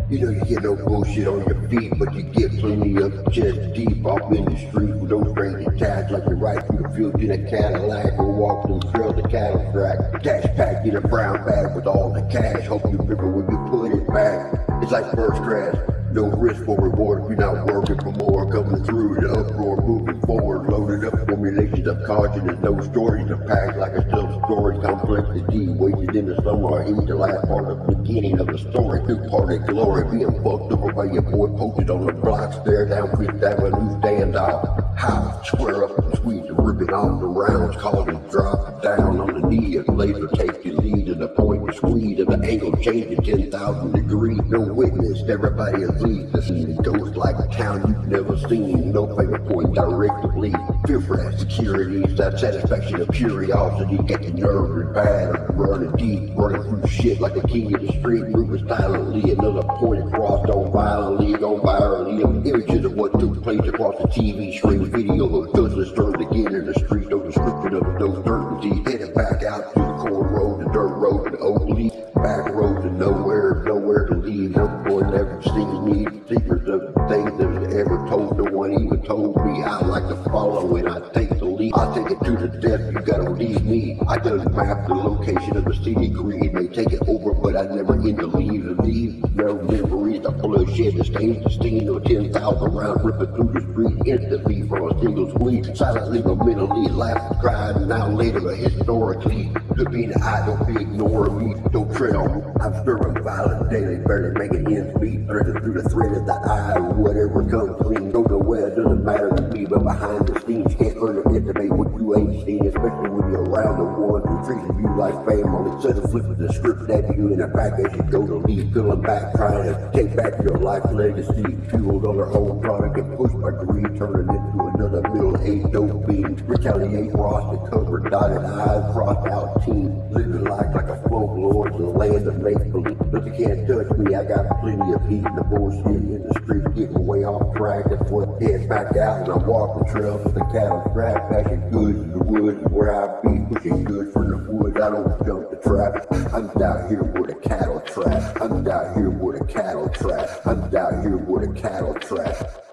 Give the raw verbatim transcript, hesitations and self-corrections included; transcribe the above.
You know you get no bullshit on your feet, but you get plenty of chest deep off in the street with no strings attached, like you're right through the field in a Cadillac or walk through the trail the cattle track. Cash packed in a brown bag with all the cash. Hope you remember when you put it back. It's like first class. No risk for reward if you're not working for more. Coming through the uproar, moving forward, loaded up formulations of caution. There's no stories to pack like a self-storage complexity. Wasted in the summer, I eat the last part of the beginning of the story. New part of glory, being fucked over by your boy, posted on the block, stare down Fifth Avenue, stand off. How square up and squeeze the ribbon off the rounds, causing drop down on the knee. A laser takes your lead to the point of squeeze, and the angle changes ten thousand degrees. No witness, everybody is lead. The scene goes like a town you've never seen. No finger point directly. Fear for that security, it's that satisfaction of curiosity. Get the nerve and bad, running deep, running through shit like the king of the street, moving silently. Another point across, on violently, on virally. Images of what took place across the T V screen. Video of guns stirred again in the street. No description of no certainty. Headed back out to the core road, the dirt road, and Oakley. Back road to nowhere, nowhere to leave. No one ever seen me. Secrets of things that was ever told. No one even told me. I like to follow and I take the lead. I take it to the depth, you gotta leave me. I done map the location of the city greed. May take it over, but I never end to leave. And these no memories, the bloodshed, the stains, the stain of ten thousand rounds ripping through the street instantly from a single squeeze. Silently but mentally laughed, cried, and now later historically. Look me in the eye, don't be ignoring me. Don't tread on me. I'm stirring violent daily, barely making ends meet. Threaded through the thread of the eye, whatever comes clean. Go nowhere, it doesn't matter to me, but behind the scenes, can't underestimate what you ain't seen, especially when you're around the ones who treating you like family. Instead of flipping the script at you in the back as you go to leave, pulling back, trying to take back your life legacy. Fueled on their own product and pushed by greed, turning into another middle-aged dope fiend. Retaliate, cross the cover, dotted eyes, crossed out team. Living life like a folklore, the land of make-believe. But you can't touch me, I got plenty of heat. The bullshit in the street getting way off track. That's what head back out and I walk the trails with the cattle trap. Packing goods in the woods where I be, pushing goods from the woods. I don't jump the trap. I'm down here with a cattle trap. I'm down here with a cattle trap. I'm down here with a cattle trap.